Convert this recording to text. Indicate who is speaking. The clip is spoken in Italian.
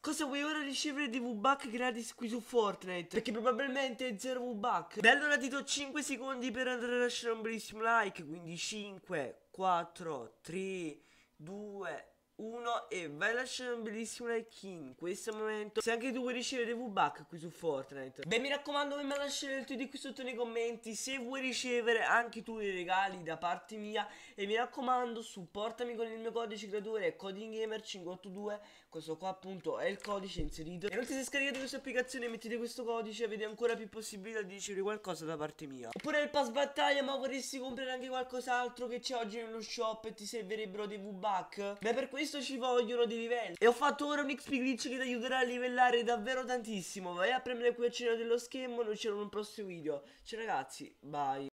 Speaker 1: Cosa vuoi ora ricevere di V-Buck gratis qui su Fortnite? Perché probabilmente è 0 V-Buck. Beh, allora ti do 5 secondi per andare a lasciare un bellissimo like. Quindi 5, 4, 3, 2, 1 e vai a lasciare un bellissimo like in questo momento. Se anche tu vuoi ricevere V-Buck qui su Fortnite. Beh, mi raccomando, vai a lasciare il tuo di qui sotto nei commenti se vuoi ricevere anche tu i regali da parte mia. E mi raccomando, supportami con il mio codice creatore CodingGamer582. Questo qua appunto è il codice inserito. E inoltre se scaricate questa applicazione e mettete questo codice avete ancora più possibilità di ricevere qualcosa da parte mia. Oppure il pass battaglia, ma vorresti comprare anche qualcos'altro che c'è oggi nello shop e ti servirebbero dei V-Buck? Beh, per questo ci vogliono dei livelli. E ho fatto ora un XP glitch che ti aiuterà a livellare davvero tantissimo. Vai a premere qui al centro dello schermo, noi ci vediamo in un prossimo video. Ciao ragazzi, bye.